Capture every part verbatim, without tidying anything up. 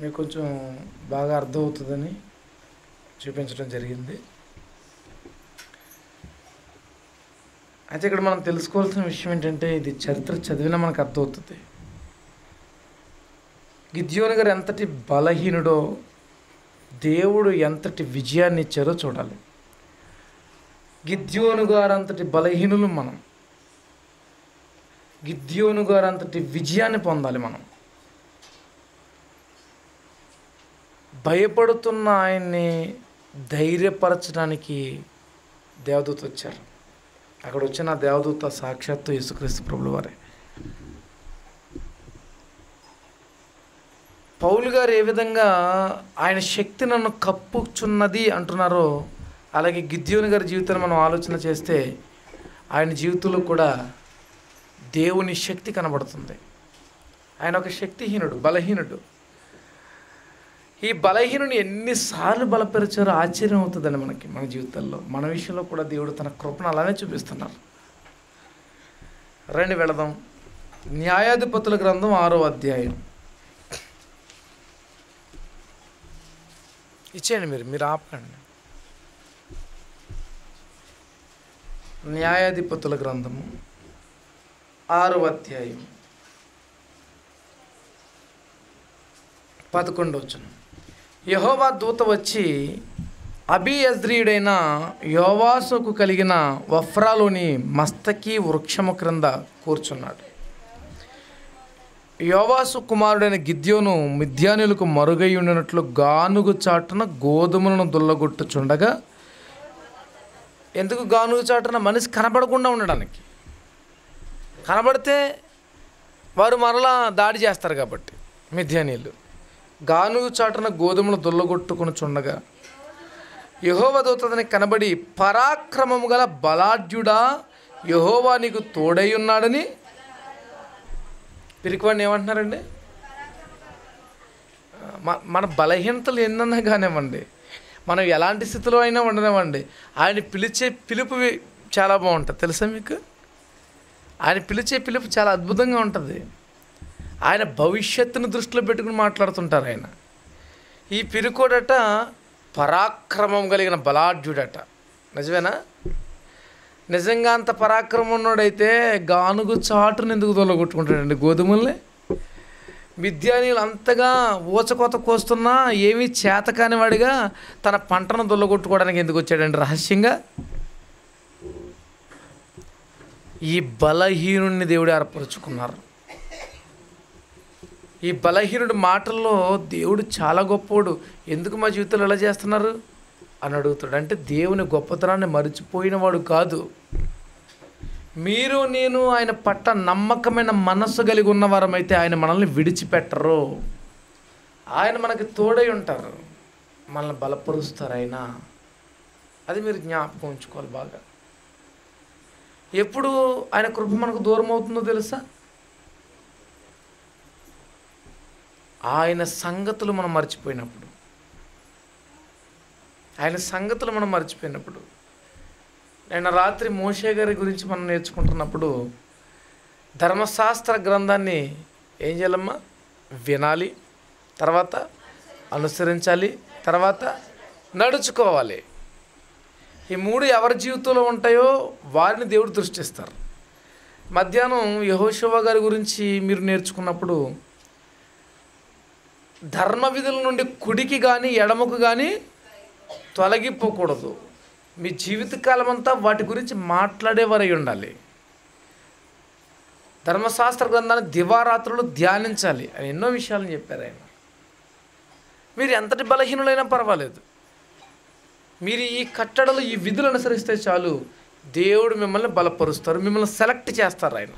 మీకు కొంచెం బాగా అర్థమవుతుందని చూపించడం జరిగింది. అయితే ఇక్కడ మనం తెలుసుకోవాల్సిన విషయం ఏంటంటే, ఇది చరిత్ర చదివినా మనకు అర్థమవుతుంది. గిద్యోను గారు ఎంతటి బలహీనుడో దేవుడు ఎంతటి విజయాన్ని ఇచ్చారో చూడాలి. గిద్యోను గారు అంతటి బలహీనులు మనం, గిద్యోను గారు అంతటి విజయాన్ని పొందాలి మనం. భయపడుతున్న ఆయన్ని ధైర్యపరచడానికి దేవదూత వచ్చారు. అక్కడ వచ్చిన దేవదూత సాక్షాత్తు యేసుక్రీస్తు ప్రభుల వారే. పౌలు గారు ఏ విధంగా ఆయన శక్తి నన్ను కప్పుచున్నది అంటున్నారో, అలాగే గిద్యోను గారి జీవితాన్ని మనం ఆలోచన చేస్తే ఆయన జీవితంలో కూడా దేవుని శక్తి కనబడుతుంది. ఆయన ఒక శక్తిహీనుడు, బలహీనుడు. ఈ బలహీనుని ఎన్నిసార్లు బలపరిచారో ఆశ్చర్యం అవుతుందండి మనకి. మన జీవితాల్లో మన విషయంలో కూడా దేవుడు తన కృపను అలానే చూపిస్తున్నారు. రండి వెళదాం. న్యాయాధిపతుల గ్రంథం ఆరో అధ్యాయం. ఇచ్చేయండి మీరు మీరు ఆపకండి. న్యాయాధిపతుల గ్రంథము ఆరో అధ్యాయం పదకొండవ వచనం. యెహోవా దూత వచ్చి అబీయజ్రీయుడైన యోవాసుకు కలిగిన వఫ్రాలోని మస్తకి వృక్షము క్రింద కూర్చున్నాడు. యోవాసు కుమారుడైన గిద్యోను మిద్యానులకు మరుగై ఉండినట్లు గానుగు చాటున గోధుమలను దుల్లగొట్టుచుండగా, ఎందుకు గానుగు చాటున? మనిషి కనబడకుండా ఉండడానికి. కనబడితే వారు మరలా దాడి చేస్తారు కాబట్టి మిద్యానీయులు. గానుగు చాటున గోధుమలు దుల్లగొట్టుకుని చుండగా యెహోవా దూత అతనికి కనబడి, పరాక్రమము గల బలాఢ్యుడా, యెహోవా నీకు తోడై ఉన్నాడని. పిరికివాడిని ఏమంటున్నారండి? మన బలహీనతలు ఎన్నన్నా కానివ్వండి, మనం ఎలాంటి స్థితిలో అయినా ఉండనివ్వండి, ఆయన పిలిచే పిలుపు చాలా బాగుంటుంది. తెలుసా మీకు? ఆయన పిలిచే పిలుపు చాలా అద్భుతంగా ఉంటుంది. ఆయన భవిష్యత్తును దృష్టిలో పెట్టుకుని మాట్లాడుతుంటారు ఆయన. ఈ పిరుకోడట పరాక్రమం కలిగిన బలాఢ్యుడట. నిజమేనా? నిజంగా అంత పరాక్రమం ఉన్నాడైతే గానుగు చాటును ఎందుకు తొలగొట్టుకుంటాడండి గోధుమల్ని? మిద్యానీయులు అంతగా ఊచకోత కోస్తున్నా ఏమీ చేత కానివాడిగా తన పంటను దొల్లగొట్టుకోవడానికి ఎందుకు వచ్చాడండి రహస్యంగా? ఈ బలహీనుడిని దేవుడు ఏర్పరచుకున్నారు. ఈ బలహీనుడి మాటల్లో దేవుడు చాలా గొప్పోడు, ఎందుకు మా జీవితంలో ఎలా చేస్తున్నారు అని అడుగుతాడు. అంటే దేవుని గొప్పతనాన్ని మరిచిపోయినవాడు కాదు. మీరు నేను ఆయన పట్ల నమ్మకమైన మనస్సు కలిగి ఉన్నవారమైతే ఆయన మనల్ని విడిచిపెట్టరు. ఆయన మనకి తోడై ఉంటారు, మనల్ని బలపరుస్తారు ఆయన. అది మీరు జ్ఞాపకం ఉంచుకోవాలి బాగా. ఎప్పుడు ఆయన కృప మనకు దూరం అవుతుందో తెలుసా? ఆయన సంగతులు మనం మర్చిపోయినప్పుడు, ఆయన సంగతులు మనం మర్చిపోయినప్పుడు. నిన్న రాత్రి మోషే గారి గురించి మనం నేర్చుకుంటున్నప్పుడు ధర్మశాస్త్ర గ్రంథాన్ని ఏం చేయాలమ్మా? వినాలి, తర్వాత అనుసరించాలి, తర్వాత నడుచుకోవాలి. ఈ మూడు ఎవరి జీవితంలో ఉంటాయో వారిని దేవుడు దృష్టిస్తారు. మధ్యాహ్నం యెహోషువ గారి గురించి మీరు నేర్చుకున్నప్పుడు ధర్మ విధుల నుండి కుడికి కానీ ఎడమకు కానీ తొలగిపోకూడదు. మీ జీవితకాలం అంతా వాటి గురించి మాట్లాడేవారై ఉండాలి. ధర్మశాస్త్ర గ్రంథాన్ని దివారాత్రులు ధ్యానించాలి అని ఎన్నో విషయాలను చెప్పారు ఆయన. మీరు ఎంతటి బలహీనులైనా పర్వాలేదు, మీరు ఈ కట్టడలు ఈ విధులు అనుసరిస్తే చాలు, దేవుడు మిమ్మల్ని బలపరుస్తారు, మిమ్మల్ని సెలెక్ట్ చేస్తారు ఆయన.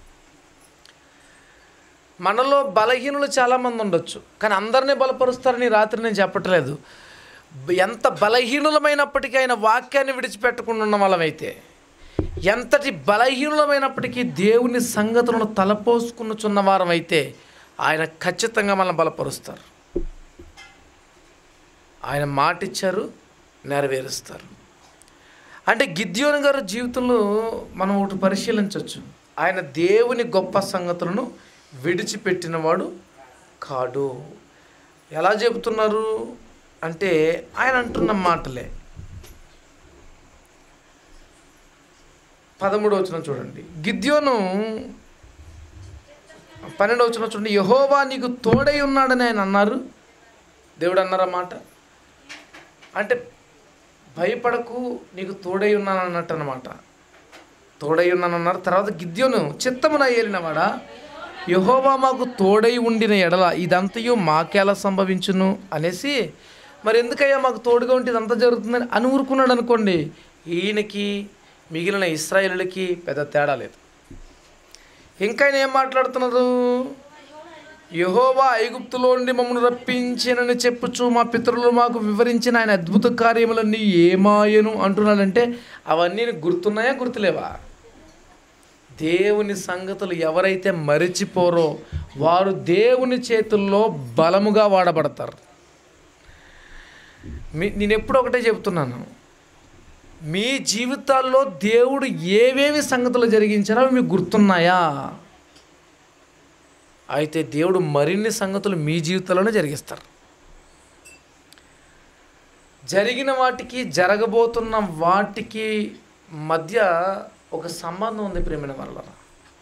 మనలో బలహీనులు చాలామంది ఉండొచ్చు, కానీ అందరినీ బలపరుస్తారని రాత్రి నేను చెప్పట్లేదు. ఎంత బలహీనులమైనప్పటికీ ఆయన వాక్యాన్ని విడిచిపెట్టకుండా ఉన్న వాళ్ళమైతే, ఎంతటి బలహీనులమైనప్పటికీ దేవుని సంగతులను తలపోసుకున్న వారమైతే ఆయన ఖచ్చితంగా మనల్ని బలపరుస్తారు. ఆయన మాట ఇచ్చారు, నెరవేరుస్తారు. అంటే గిద్యోను గారి జీవితంలో మనం ఒకటి పరిశీలించవచ్చు. ఆయన దేవుని గొప్ప సంగతులను విడిచిపెట్టినవాడు కాడు. ఎలా చెబుతున్నారు అంటే ఆయన అంటున్న మాటలే. పదమూడవ వచనం చూడండి. గిద్యోను పన్నెండవ వచనం చూడండి. యెహోవా నీకు తోడై ఉన్నాడని ఆయన అన్నారు. దేవుడు అన్నారన్నమాట. అంటే భయపడకు, నీకు తోడై ఉన్నాను అన్నట్టు అన్నమాట. తోడై ఉన్నాను అన్నారు. తర్వాత గిద్యోను చిత్తమున ఏలినవాడా, యెహోవా మాకు తోడై ఉండిన ఎడల ఇదంతయు మాకెలా సంభవించును అనేసి, మరి ఎందుకయ్యా మాకు తోడుగా ఉంటే ఇదంతా జరుగుతుందని అని ఊరుకున్నాడు అనుకోండి. ఈయనకి మిగిలిన ఇశ్రాయేలులకి పెద్ద తేడా లేదు. ఇంకా ఆయన ఏం మాట్లాడుతున్నారు? యెహోవా ఐగుప్తులో నుండి మమ్మల్ని రప్పించినని చెప్పుచు మా పితరులు మాకు వివరించిన ఆయన అద్భుత కార్యములన్నీ ఏమాయను అంటున్నాడంటే అవన్నీ గుర్తున్నాయా, గుర్తులేవా? దేవుని సంగతులు ఎవరైతే మరిచిపోరో వారు దేవుని చేతుల్లో బలముగా వాడబడతారు. మీ నేను ఎప్పుడు ఒకటే చెప్తున్నాను, మీ జీవితాల్లో దేవుడు ఏవేవి సంగతులు జరిగించారో అవి మీకు గుర్తున్నాయా? అయితే దేవుడు మరిన్ని సంగతులు మీ జీవితంలోనే జరిగిస్తారు. జరిగిన వాటికి జరగబోతున్న వాటికి మధ్య ఒక సంబంధం ఉంది ప్రేమైన వాళ్ళ.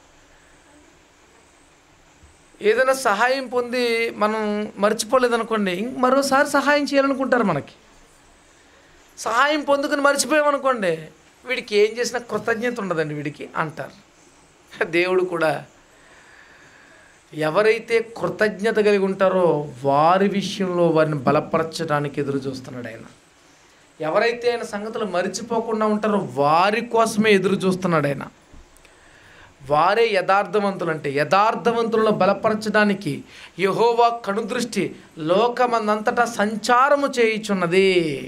ఏదైనా సహాయం పొంది మనం మర్చిపోలేదనుకోండి, ఇంక మరోసారి సహాయం చేయాలనుకుంటారు. మనకి సహాయం పొందుకుని మర్చిపోయామనుకోండి, వీడికి ఏం చేసినా కృతజ్ఞత ఉండదండి వీడికి అంటారు. దేవుడు కూడా ఎవరైతే కృతజ్ఞత కలిగి ఉంటారో వారి విషయంలో వారిని బలపరచడానికి ఎదురు చూస్తున్నాడు ఆయన. ఎవరైతే ఆయన సంగతులు మరిచిపోకుండా ఉంటారో వారి కోసమే ఎదురు చూస్తున్నాడు ఆయన. వారే యథార్థవంతులు. అంటే యథార్థవంతులను బలపరచడానికి యెహోవా కనుదృష్టి లోకమందంతటా సంచారము చేయుచున్నది.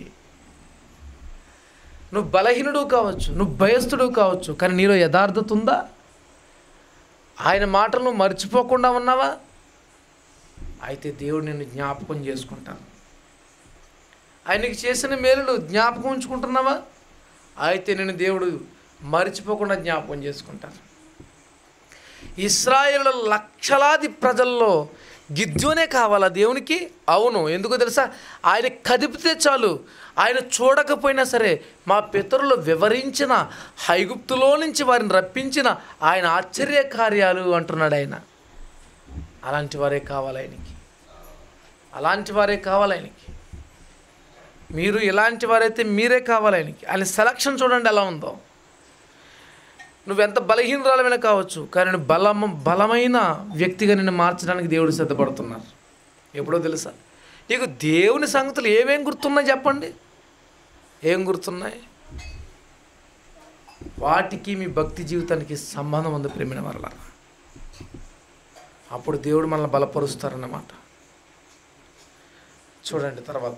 నువ్వు బలహీనుడు కావచ్చు, నువ్వు భయస్థుడు కావచ్చు, కానీ నీలో యథార్థత ఉందా? ఆయన మాటలను మర్చిపోకుండా ఉన్నావా? అయితే దేవుడు నిన్ను జ్ఞాపకం చేసుకుంటాను. ఆయనకి చేసిన మేలులు జ్ఞాపకం ఉంచుకుంటున్నావా? అయితే నేను దేవుడు మర్చిపోకుండా జ్ఞాపకం చేసుకుంటాను. ఇశ్రాయేలు లక్షలాది ప్రజల్లో గిద్యోనే కావాలా దేవునికి? అవును. ఎందుకో తెలుసా? ఆయన కదిపితే చాలు, ఆయన చూడకపోయినా సరే మా పితరులు వివరించిన ఐగుప్తులో నుంచి వారిని రప్పించిన ఆయన ఆశ్చర్య కార్యాలు అంటున్నాడు ఆయన. అలాంటి వారే కావాలి ఆయనకి. అలాంటి వారే కావాలి ఆయనకి. మీరు ఇలాంటి వారైతే మీరే కావాలి ఆయనకి. ఆయన సెలక్షన్ చూడండి ఎలా ఉందో. నువ్వెంత బలహీనరాలమైనా కావచ్చు, కానీ బలం బలమైన వ్యక్తిగా నిన్ను మార్చడానికి దేవుడు సిద్ధపడుతున్నారు. ఎప్పుడో తెలుసా? నీకు దేవుని సంగతులు ఏమేం గుర్తున్నాయి చెప్పండి? ఏం గుర్తున్నాయి? వాటికి మీ భక్తి జీవితానికి సంబంధం ఉంది ప్రేమైన వల్ల. అప్పుడు దేవుడు మనల్ని బలపరుస్తారన్నమాట. చూడండి తర్వాత,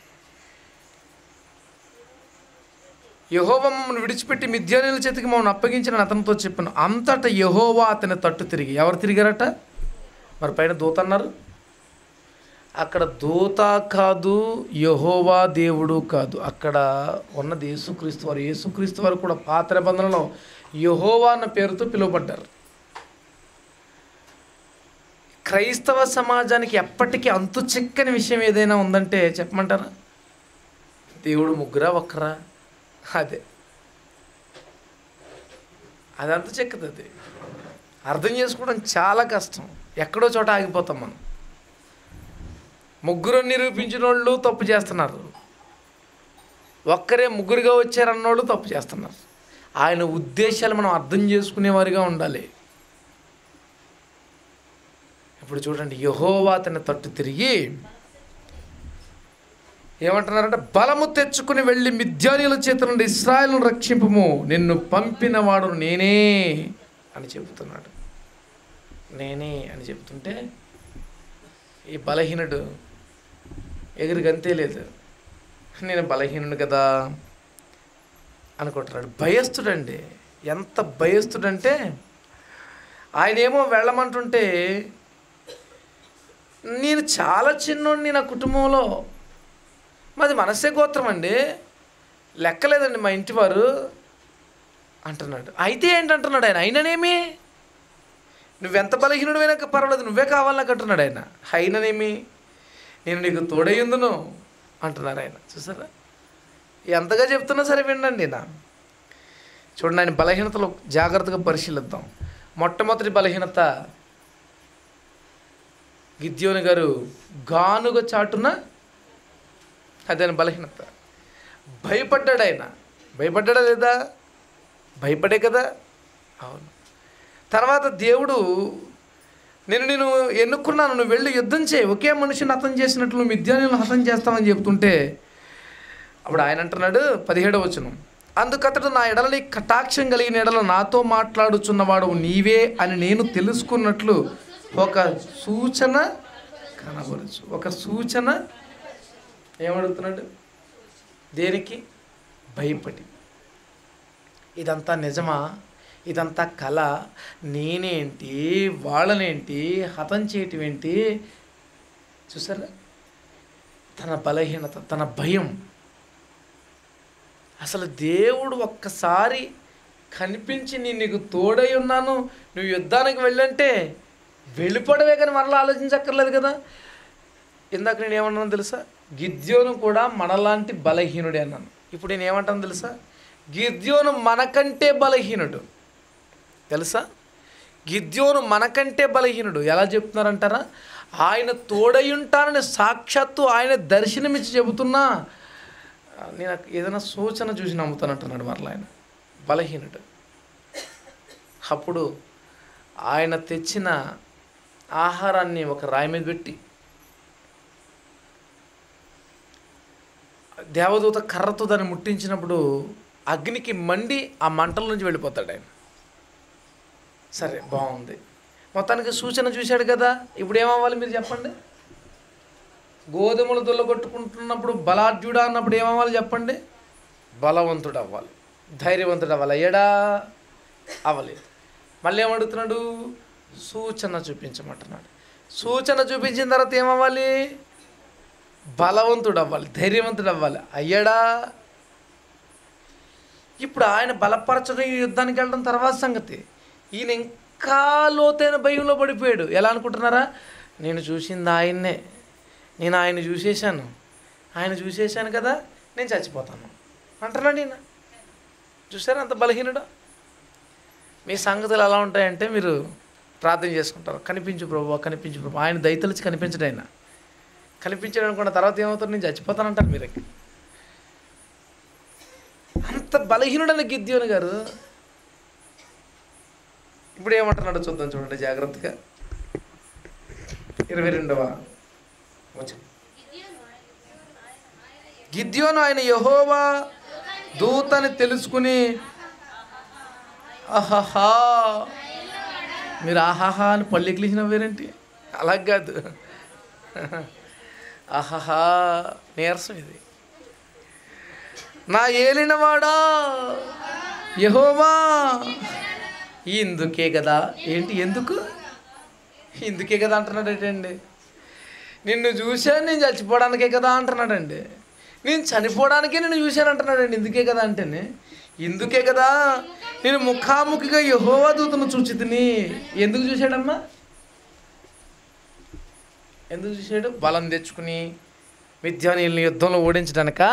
యెహోవా మమ్మల్ని విడిచిపెట్టి మిద్యానీయుల చేతికి మమ్మల్ని అప్పగించిన అతనితో చెప్పాను. అంతటా యెహోవా అతని తట్టు తిరిగి. ఎవరు తిరిగారట? మరి పైన దూత అన్నారు. అక్కడ దూత కాదు, యెహోవా దేవుడు కాదు, అక్కడ ఉన్నది యేసుక్రీస్తు వారు. యేసుక్రీస్తు వారు కూడా పాత నిబంధనలో యెహోవా అన్న పేరుతో పిలువబడ్డారు. క్రైస్తవ సమాజానికి ఎప్పటికీ అంతు చిక్కని విషయం ఏదైనా ఉందంటే చెప్పమంటారా? దేవుడు ముగ్గురా ఒక్కరా? అదే అది అంత చెక్కదు. అది అర్థం చేసుకోవడం చాలా కష్టం. ఎక్కడో చోట ఆగిపోతాం మనం. ముగ్గురు నిరూపించిన వాళ్ళు తప్పు చేస్తున్నారు, ఒక్కరే ముగ్గురుగా వచ్చారన్నోళ్ళు తప్పు చేస్తున్నారు. ఆయన ఉద్దేశాలు మనం అర్థం చేసుకునేవారిగా ఉండాలి. ఇప్పుడు చూడండి, యెహోవా తన తట్టు తిరిగి ఏమంటున్నారంటే, బలము తెచ్చుకుని వెళ్ళి మిద్యానీయుల చేత నుండి ఇశ్రాయేలును రక్షింపుము, నిన్ను పంపినవాడు నేనే అని చెబుతున్నాడు. నేనే అని చెబుతుంటే ఈ బలహీనుడు ఎగిరి గంతే లేదు, నేను బలహీనుడు కదా అనుకుంటున్నాడు. భయస్తుడండి. ఎంత భయస్తుడంటే ఆయన ఏమో వెళ్ళమంటుంటే, నేను చాలా చిన్నోడిని నా కుటుంబంలో, మాది మనస్సే గోత్రం అండి, లెక్కలేదండి మా ఇంటి వారు అంటున్నాడు. అయితే ఏంటంటున్నాడు ఆయన? అయిననేమి, నువ్వెంత బలహీనుడు అయినా పర్వాలేదు, నువ్వే కావాలి నాకు అంటున్నాడు ఆయన. అయిననేమి, నేను నీకు తోడయ్యుందును అంటున్నారు ఆయన. చూసారా, ఎంతగా చెప్తున్నా సరే వినండి. నా చూడండి, ఆయన బలహీనతలు జాగ్రత్తగా పరిశీలిద్దాం. మొట్టమొదటి బలహీనత, గిద్యోను గారు గానుగ చాటున, అదే బలహీనత. భయపడ్డాడు ఆయన. భయపడ్డాడా లేదా? భయపడే కదా. అవును. తర్వాత దేవుడు, నేను నేను ఎన్నుకున్నాను, నువ్వు వెళ్ళి యుద్ధం చేయి, ఒకే మనిషిని హతం చేసినట్లు మిద్యానీయులను హతం చేస్తామని చెప్తుంటే అప్పుడు ఆయన అంటున్నాడు, పదిహేడవ వచనం, అందుకతడు నా ఎడలని కటాక్షం కలిగిన ఎడల నాతో మాట్లాడుచున్నవాడు నీవే అని నేను తెలుసుకున్నట్లు ఒక సూచన కనబరచు. ఒక సూచన ఏమడుగుతున్నాడు? దేనికి? భయపడి. ఇదంతా నిజమా? ఇదంతా కళ? నేనేంటి, వాళ్ళనేంటి హతం చేయటం ఏంటి? చూసారా, తన బలహీనత, తన భయం. అసలు దేవుడు ఒక్కసారి కనిపించి నేను నీకు తోడై ఉన్నాను, నువ్వు యుద్ధానికి వెళ్ళంటే వెళ్ళిపోవడమే, కానీ మరలా ఆలోచించక్కర్లేదు కదా. ఇందాక నేను ఏమన్నాను తెలుసా? గిద్యోను కూడా మనలాంటి బలహీనుడే అన్నాను. ఇప్పుడు నేను ఏమంటాను తెలుసా? గిద్యోను మనకంటే బలహీనుడు. తెలుసా, గిద్యోను మనకంటే బలహీనుడు. ఎలా చెప్తున్నారంటారా? ఆయన తోడై ఉంటానని సాక్షాత్తు ఆయన దర్శనమిచ్చి చెబుతున్నా నేను ఏదైనా సూచన చూసి నమ్ముతానంటున్నాడు మరలా ఆయన. బలహీనుడు. అప్పుడు ఆయన తెచ్చిన ఆహారాన్ని ఒక రాయి మీద పెట్టి దేవదూత కర్రతో దాన్ని ముట్టించినప్పుడు అగ్నికి మండి ఆ మంటల నుంచి వెళ్ళిపోతాడు ఆయన. సరే, బాగుంది. మొత్తానికి సూచన చూశాడు కదా. ఇప్పుడు ఏమవ్వాలి మీరు చెప్పండి? గోధుమలు దొల్లగొట్టుకుంటున్నప్పుడు బలాఢ్యుడా అన్నప్పుడు ఏమవ్వాలి చెప్పండి? బలవంతుడు అవ్వాలి, ధైర్యవంతుడు అవ్వాలి. అయ్యాడా? అవ్వలేదు. మళ్ళీ ఏమడుగుతున్నాడు? సూచన చూపించమంటున్నాడు. సూచన చూపించిన తర్వాత ఏమవ్వాలి? బలవంతుడు అవ్వాలి, ధైర్యవంతుడు అవ్వాలి. అయ్యాడా? ఇప్పుడు ఆయన బలపరచడం, యుద్ధానికి వెళ్ళడం తర్వాత సంగతి. ఈయన ఇంకా లోతైన భయంలో పడిపోయాడు. ఎలా అనుకుంటున్నారా? నేను చూసింది ఆయన్నే, నేను ఆయన చూసేశాను, ఆయన చూసేశాను కదా, నేను చచ్చిపోతాను అంటున్నాడు ఈయన. చూసారా అంత బలహీనుడు? మీ సంగతులు ఎలా ఉంటాయంటే మీరు ప్రార్థన చేసుకుంటారు, కనిపించు ప్రభు, కనిపించు ప్రభు. ఆయన దయతలిచి కనిపించడు. ఆయన కనిపించాడు అనుకున్న తర్వాత ఏమవుతారు? నేను చచ్చిపోతానంటారు మీరు. అంత బలహీనుడని గిద్యోను గారు. ఇప్పుడు ఏమంటున్నాడో చూద్దాం, చూడండి జాగ్రత్తగా. ఇరవై రెండవ వచనం. గిద్యోను ఆయన యెహోవా దూతని తెలుసుకుని ఆహాహా. మీరు ఆహాహా అని పళ్ళెక్కిలిసిన వేరేంటి? అలా కాదు, ఆహాహా నీరసం ఇది. నా ఏలినవాడా యెహోవా, ఇందుకే కదా. ఏంటి ఎందుకు? ఇందుకే కదా అంటున్నాడు ఏంటండి? నిన్ను చూశాను, నేను చచ్చిపోవడానికే కదా అంటున్నాడండి. నేను చనిపోవడానికే నేను చూశాను అంటున్నాడండి. ఇందుకే కదా అంటేనే, ఇందుకే కదా నేను ముఖాముఖిగా యెహోవా దూతను చూచితిని. ఎందుకు చూశాడమ్మా? ఎందుకు చూశాడు? బలం తెచ్చుకుని మిద్యానీయుల్ని యుద్ధంలో ఓడించడానిక?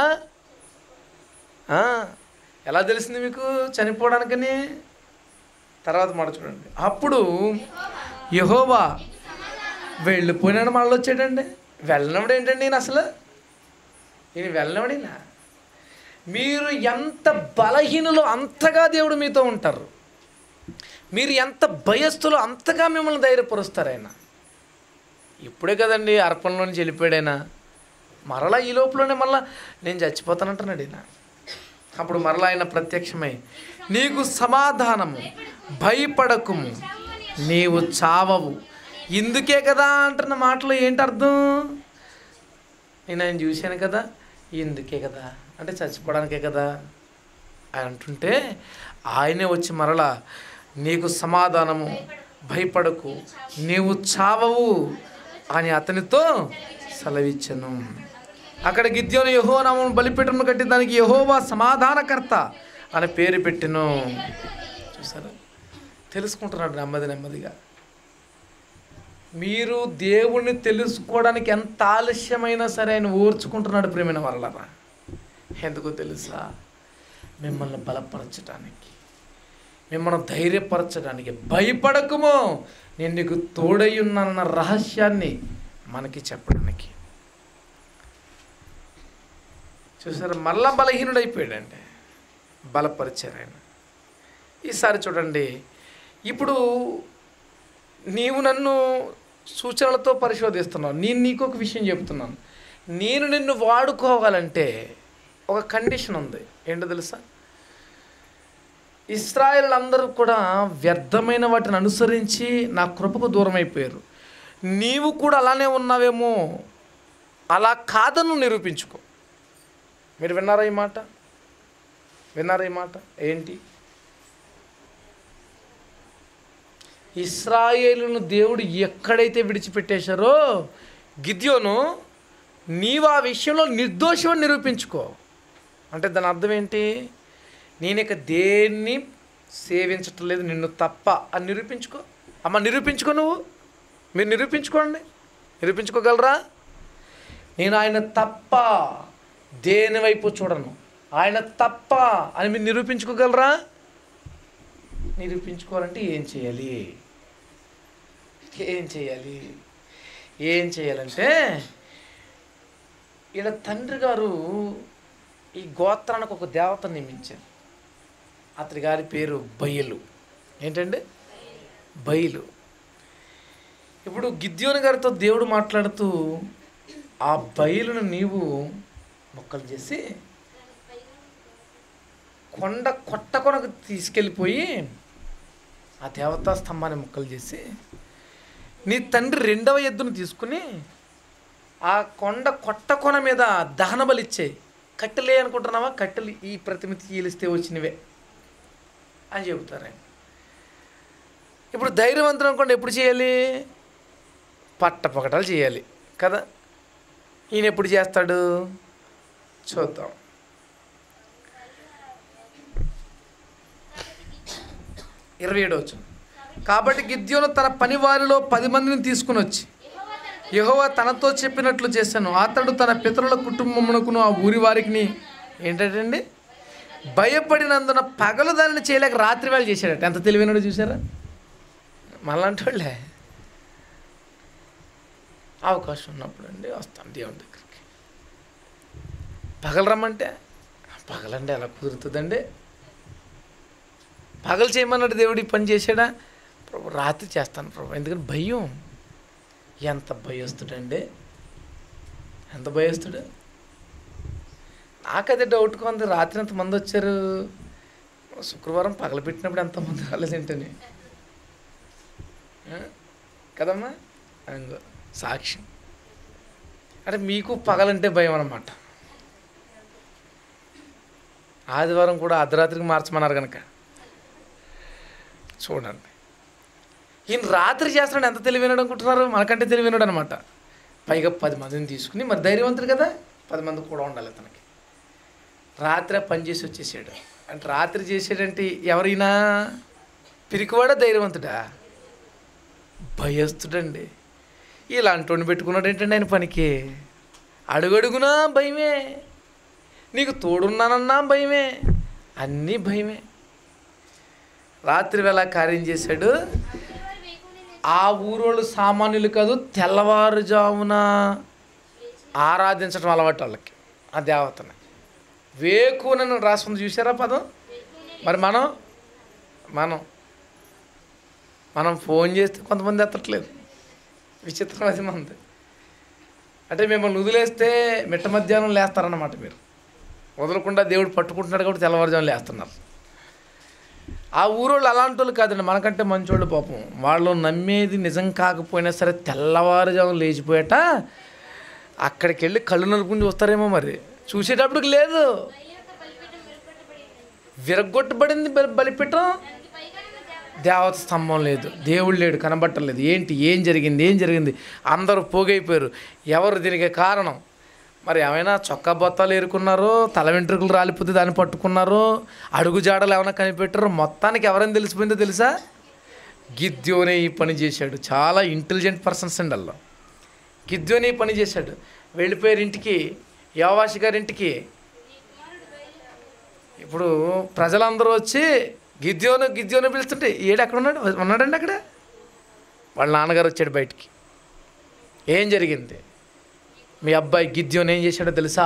ఎలా తెలిసింది మీకు చనిపోవడానికని? తర్వాత మాట చూడండి. అప్పుడు యెహోవా వెళ్ళిపోయినాడు, మళ్ళీ వచ్చాడండి. వెళ్ళినప్పుడు ఏంటండి ఈయన అసలు? ఈయన వెళ్ళినవాడినా? మీరు ఎంత బలహీనులో అంతగా దేవుడు మీతో ఉంటారు. మీరు ఎంత భయస్థులో అంతగా మిమ్మల్ని ధైర్యపరుస్తారు ఆయన. ఇప్పుడే కదండి అర్పణలో నుంచి వెళ్ళిపోయాడైనా. మరలా ఈ లోపలనే మళ్ళా నేను చచ్చిపోతానంటున్నాడు ఈయన. అప్పుడు మరలా ఆయన ప్రత్యక్షమై నీకు సమాధానము, భయపడకుము, నీవు చావవు. ఇందుకే కదా అంటున్న మాటలో ఏంటి అర్థం? నేను ఆయన చూశాను కదా, ఇందుకే కదా అంటే చచ్చిపోవడానికే కదా అని అంటుంటే ఆయనే వచ్చి మరలా నీకు సమాధానము, భయపడకు, నీవు చావవు అని అతనితో సెలవిచ్చెను. అక్కడ గిద్యోను యెహోవా నామమున బలిపీఠమును కట్టి దానికి యెహోవా సమాధానకర్త అని పేరు పెట్టెను. చూసారా, తెలుసుకుంటున్నాడు నెమ్మది నెమ్మదిగా. మీరు దేవుణ్ణి తెలుసుకోవడానికి ఎంత ఆలస్యమైనా సరే ఆయన ఓర్చుకుంటున్నాడు ప్రేమైన వరలరా. ఎందుకో తెలుసా? మిమ్మల్ని బలపరచడానికి, మిమ్మల్ని ధైర్యపరచడానికి. భయపడకుమో, నేను నీకు తోడై ఉన్నానన్న రహస్యాన్ని మనకి చెప్పడానికి. చూసారా, మళ్ళా బలహీనుడైపోయాడండి, బలపరిచారు ఆయన. ఈసారి చూడండి, ఇప్పుడు నీవు నన్ను సూచనలతో పరిశోధిస్తున్నావు, నేను నీకు ఒక విషయం చెప్తున్నాను. నేను నిన్ను వాడుకోవాలంటే ఒక కండిషన్ ఉంది. ఏంటో తెలుసా? ఇశ్రాయేలు అందరూ కూడా వ్యర్థమైన వాటిని అనుసరించి నా కృపకు దూరం అయిపోయారు. నీవు కూడా అలానే ఉన్నావేమో, అలా కాదని నిరూపించుకో. మీరు విన్నారా ఈ మాట? విన్నారా ఈ మాట? ఏంటి? ఇశ్రాయేలును దేవుడు ఎక్కడైతే విడిచిపెట్టేశారో, గిద్యోను నీవు ఆ విషయంలో నిర్దోషమని నిరూపించుకో. అంటే దాని అర్థం ఏంటి? నేను ఇక దేన్ని సేవించటం లేదు నిన్ను తప్ప అని నిరూపించుకో. అమ్మ నిరూపించుకో, నువ్వు మీరు నిరూపించుకోండి. నిరూపించుకోగలరా? నేను ఆయన తప్ప దేని వైపు చూడను, ఆయన తప్ప అని మీరు నిరూపించుకోగలరా? నిరూపించుకోవాలంటే ఏం చేయాలి? ఏం చేయాలి? ఏం చేయాలంటే, ఈయన తండ్రి గారు ఈ గోత్రానికి ఒక దేవతను నియమించారు. అతని గారి పేరు బయలు. ఏంటండి? బయలు. ఇప్పుడు గిద్యోను గారితో దేవుడు మాట్లాడుతూ, ఆ బయలును నీవు మొక్కలు చేసి కొండ కొట్ట కొనకు తీసుకెళ్ళిపోయి ఆ దేవతా స్తంభాన్ని ముక్కలు చేసి, నీ తండ్రి రెండవ ఎద్దును తీసుకుని ఆ కొండ కొట్ట కొన మీద దహన బలిచ్చాయి. కట్టెలే అనుకుంటున్నావా? కట్టెలు ఈ ప్రతిమ తీలిస్తే వచ్చినవే అని చెబుతారు ఆయన. ఇప్పుడు ధైర్యవంతులు అనుకోండి, ఎప్పుడు చేయాలి? పట్టపగటాలు చేయాలి కదా. ఈయన ఎప్పుడు చేస్తాడు చూద్దాం. ఇరవై ఏడో వచనం. కాబట్టి గిద్యోను తన పనివారిలో పది మందిని తీసుకుని వచ్చి, యెహోవా తనతో చెప్పినట్లు చేశాను. అతడు తన పితరుల కుటుంబమునకును ఆ ఊరి వారికి ఏంటంటే భయపడినందున పగలు దానిని చేయలేక రాత్రి వేళ చేశాడట. ఎంత తెలివైనడు చూసారా? మళ్ళంటి వాళ్ళే అవకాశం ఉన్నప్పుడు అండి వస్తాను దేవుని దగ్గరికి. పగలు రమ్మంటే పగలండి ఎలా కుదురుతుందండి? పగలు చేయమన్నాడు దేవుడు, ఈ పని చేశాడా? ప్రభు రాత్రి చేస్తాను ప్రభు. ఎందుకని భయం. ఎంత భయస్తుడండి, ఎంత భయస్తుడు. నాకదే డౌట్గా ఉంది. రాత్రి ఎంతమంది వచ్చారు? శుక్రవారం పగలు పెట్టినప్పుడు ఎంతమంది రాలేదేంటని కదమ్మా? అంగో సాక్ష్యం. అంటే మీకు పగలంటే భయం అన్నమాట. ఆదివారం కూడా అర్ధరాత్రికి మార్చమన్నారు కనుక చూడండి. ఈయన రాత్రి చేస్తున్నాడు. ఎంత తెలివైనడు అనుకుంటున్నారు? మనకంటే తెలివైనడు అనమాట. పైగా పది మందిని తీసుకుని, మరి ధైర్యవంతుడు కదా, పది మంది కూడా ఉండాలి తనకి. రాత్రి పని చేసి వచ్చేసాడు. అంటే రాత్రి చేసాడంటే ఎవరైనా పిరికివాడా ధైర్యవంతుడా? భయస్తుడండి. ఇలాంటి వాడిని పెట్టుకున్నాడు ఏంటండి ఆయన పనికి? అడుగడుగునా భయమే, నీకు తోడున్నానన్నా భయమే, అన్నీ భయమే. రాత్రి వేళ కార్యం చేశాడు. ఆ ఊరోళ్ళు సామాన్యులు కాదు, తెల్లవారుజామున ఆరాధించడం అలవాటు వాళ్ళకి ఆ దేవతని. వేకునని రాసుకుంది చూసారా పదం? మరి మనం మనం మనం ఫోన్ చేస్తే కొంతమంది ఎత్తట్లేదు. విచిత్రం అది మంది. అంటే మిమ్మల్ని వదిలేస్తే మిట్ట మధ్యాహ్నం లేస్తారన్నమాట. మీరు వదలకుండా దేవుడు పట్టుకుంటున్నాడు కాబట్టి తెల్లవారుజామున లేస్తున్నారు. ఆ ఊరోళ్ళు అలాంటి వాళ్ళు కాదండి, మనకంటే మంచోళ్ళు. పాపం వాళ్ళు నమ్మేది నిజం కాకపోయినా సరే తెల్లవారుజామున లేచిపోయాట అక్కడికి వెళ్ళి కళ్ళు నలుపుకుని చూస్తారేమో. మరి చూసేటప్పటికి లేదు, విరగొట్టబడింది బలిపీఠం, దేవత స్తంభం లేదు, దేవుడు లేడు, కనబట్టలేదు. ఏంటి ఏం జరిగింది ఏం జరిగింది అందరూ పోగైపోయారు. ఎవరు దీనికి కారణం? మరి ఏమైనా చొక్కా బొత్తాలు ఏరుకున్నారో, తల వెంట్రుకలు రాలిపోతే దాన్ని పట్టుకున్నారో, అడుగు జాడలు ఏమైనా కనిపెట్టారో, మొత్తానికి ఎవరైనా తెలిసిపోయిందో తెలుసా? గిద్యోనే ఈ పని చేశాడు. చాలా ఇంటెలిజెంట్ పర్సన్స్ అండి అలా. గిద్యోనే ఈ పని చేశాడు. వెళ్ళిపోయారు ఇంటికి, యోవాషు గారి ఇంటికి. ఇప్పుడు ప్రజలందరూ వచ్చి గిద్యోను గిద్యోను పిలుస్తుంటే ఏడు అక్కడ ఉన్నాడు ఉన్నాడండి అక్కడ. వాళ్ళ నాన్నగారు వచ్చాడు బయటికి. ఏం జరిగింది? మీ అబ్బాయి గిద్యోను ఏం చేశాడో తెలుసా?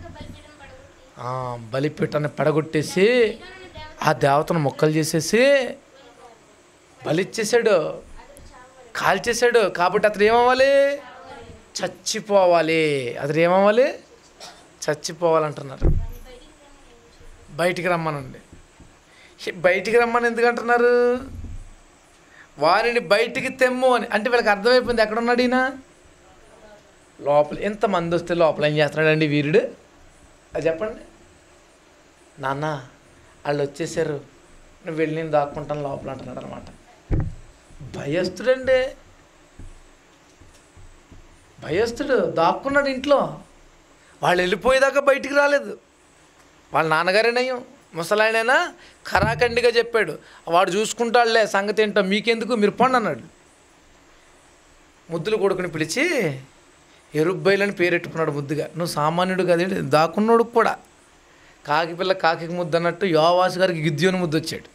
బలిపీఠాన్ని పడగొట్టేసి ఆ దేవతను మొక్కలు చేసేసి బలిచ్చేసాడు, కాల్చేశాడు. కాబట్టి అతను ఏమవ్వాలి? చచ్చిపోవాలి. అతను ఏమవ్వాలి? చచ్చిపోవాలంటున్నారు. బయటికి రమ్మనండి. బయటికి రమ్మని ఎందుకంటున్నారు? వారిని బయటికి తెమ్ము అని. అంటే వీళ్ళకి అర్థమైపోయింది ఎక్కడున్నాడు ఈయన, లోపల. ఎంతమంది వస్తే లోపల ఏం చేస్తున్నాడండి వీరుడు? అది చెప్పండి. నాన్న వాళ్ళు వచ్చేసారు, నువ్వు వెళ్ళి నేను దాక్కుంటాను లోపల అంటున్నాడు అనమాట. భయస్తుడండి, భయస్తుడు దాక్కున్నాడు ఇంట్లో. వాళ్ళు వెళ్ళిపోయేదాకా బయటికి రాలేదు. వాళ్ళ నాన్నగారేనయ్యం, ముసలాయనైనా ఖరాఖండిగా చెప్పాడు, వాడు చూసుకుంటాడులే సంగతి ఏంటో మీకెందుకు, మీరు పండి అన్నాడు. ముద్దులు కొడుకుని పిలిచి ఎరుబ్బైలని పేరెట్టుకున్నాడు ముద్దుగా. నువ్వు సామాన్యుడు కదేంటి, దాక్కున్నాడు కూడా. కాకి పిల్ల కాకి ముద్దు అన్నట్టు యోవాషు గారికి గిద్యోను ముద్దు వచ్చాడు.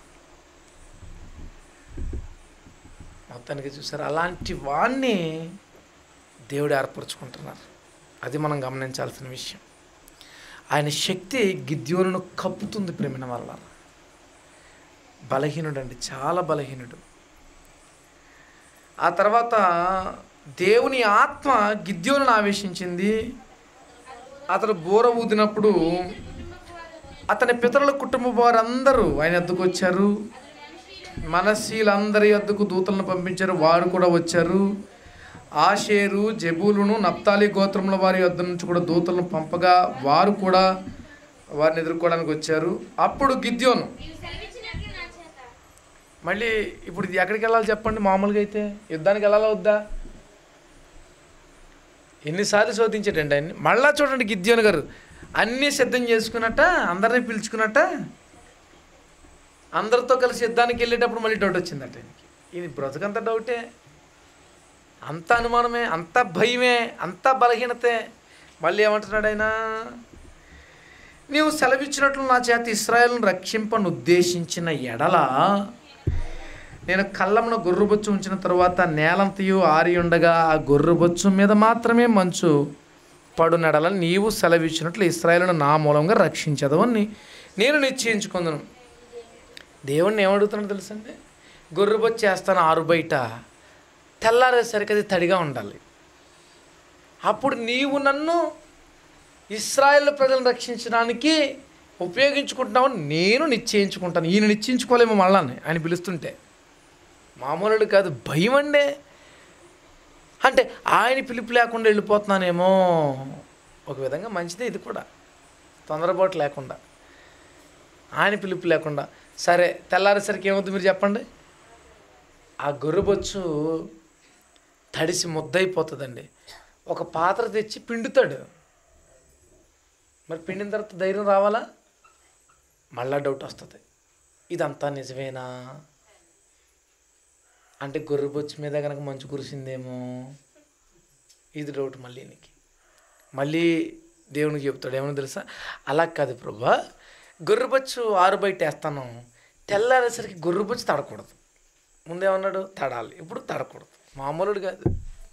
మొత్తానికి చూసారు, అలాంటి వాణ్ణి దేవుడు ఏర్పరచుకుంటున్నారు. అది మనం గమనించాల్సిన విషయం. ఆయన శక్తి గిద్యోనును కప్పుతుంది ప్రేమిన వల్ల. బలహీనుడు అండి, చాలా బలహీనుడు. ఆ తర్వాత దేవుని ఆత్మ గిద్యోనును ఆవేశించింది. అతడు బూర ఊదినప్పుడు అతని పితరుల కుటుంబ వారందరూ ఆయన వద్దకు వచ్చారు. మనస్సీలందరి వద్దకు దూతలను పంపించారు, వారు కూడా వచ్చారు. ఆషేరు, జెబూలును, నప్తాలి గోత్రముల వారి వద్ద నుంచి కూడా దూతలను పంపగా వారు కూడా వారిని ఎదుర్కోవడానికి వచ్చారు. అప్పుడు గిద్యోను మళ్ళీ ఇప్పుడు ఇది ఎక్కడికి వెళ్ళాలి చెప్పండి? మామూలుగా అయితే యుద్ధానికి వెళ్ళాలా వద్దా? ఎన్నిసార్లు శోధించాడండి ఆయన్ని. మళ్ళా చూడండి గిద్యోను గారు అన్నీ సిద్ధం చేసుకున్నట్ట, అందరినీ పిలుచుకున్నట్ట, అందరితో కలిసి యుద్ధానికి వెళ్ళేటప్పుడు మళ్ళీ డౌట్ వచ్చిందట. ఇది బ్రతుకంత డౌటే, అంత అనుమానమే, అంత భయమే, అంత బలహీనతే. మళ్ళీ ఏమంటున్నాడు ఆయన? నీవు సెలవిచ్చినట్లు నా చేత ఇశ్రాయేలును రక్షింపను ఉద్దేశించిన ఎడల నేను కళ్ళమున గొర్రెబొచ్చు ఉంచిన తరువాత నేలంతయు ఆరి ఉండగా ఆ గొర్రెబొచ్చు మీద మాత్రమే మంచు పడునెడల నీవు సెలవిచ్చినట్లు ఇశ్రాయేలును నా మూలంగా రక్షించదవని నేను నిశ్చయించుకుందును. దేవుణ్ణి ఏమడుగుతున్నాడు తెలుసండి? గొర్రెబొచ్చు వేస్తాను ఆరు బయట, తెల్లారేసరికి అది తడిగా ఉండాలి. అప్పుడు నీవు నన్ను ఇశ్రాయేలు ప్రజలను రక్షించడానికి ఉపయోగించుకుంటున్నావు, నేను నిశ్చయించుకుంటాను. ఈయన నిశ్చయించుకోలేమో మళ్ళా ఆయన పిలుస్తుంటే. మామూలుడు కాదు, భయం అండే. అంటే ఆయన పిలుపు లేకుండా వెళ్ళిపోతున్నానేమో. ఒక విధంగా మంచిదే ఇది కూడా, తొందరపాటు లేకుండా, ఆయన పిలుపు లేకుండా. సరే తెల్లారేసరికి ఏమవుతుంది మీరు చెప్పండి? ఆ గొర్రెబొచ్చు తడిసి ముద్దయిపోతుందండి. ఒక పాత్ర తెచ్చి పిండుతాడు. మరి పిండిన తర్వాత ధైర్యం రావాలా? మళ్ళా డౌట్ వస్తుంది, ఇదంతా నిజమేనా? అంటే గొర్రెబొచ్చు మీద కనుక మంచు కురిసిందేమో, ఇది డౌట్ మళ్ళీ నీకు. మళ్ళీ దేవునికి చెప్తాడు ఏమని తెలుసా? అలా కాదు ప్రభా, గొర్రెబొచ్చు ఆరు బయట వేస్తాను, తెల్లారేసరికి గొర్రెబొచ్చు తడకూడదు. ముందేమన్నాడు? తడాలి. ఇప్పుడు తడకూడదు. మామూలుడు కాదు.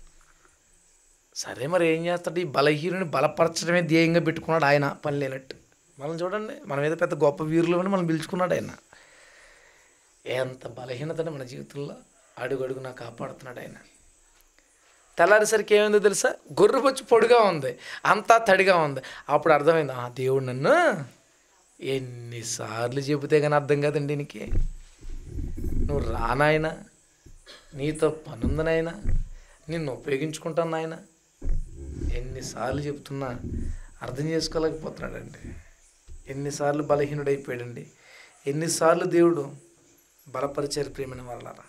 సరే మరి ఏం చేస్తాడు? ఈ బలహీనుని బలపరచడమే ధ్యేయంగా పెట్టుకున్నాడు ఆయన, పని లేనట్టు. మనం చూడండి, మన మీద పెద్ద గొప్ప వీరులు అని మనం పిలుచుకున్నాడు ఆయన. ఎంత బలహీనత మన జీవితంలో అడుగు అడుగునా కాపాడుతున్నాడు ఆయన. తెల్లారేసరికి ఏమైందో తెలుసా? గొర్రెబొచ్చు పొడిగా ఉంది, అంతా తడిగా ఉంది. అప్పుడు అర్థమైంది, ఆ దేవుడు నన్ను ఎన్నిసార్లు చెబితే కానీ అర్థం కాదండి దీనికి. నువ్వు రానాయన, నీతో పనుంది నాయన, నిన్ను ఉపయోగించుకుంటాను నాయన. ఎన్నిసార్లు చెప్తున్నా అర్థం చేసుకోలేకపోతున్నాడండి. ఎన్నిసార్లు బలహీనుడైపోయాడండి. ఎన్నిసార్లు దేవుడు బలపరిచారు ప్రేమైన వాళ్ళరా.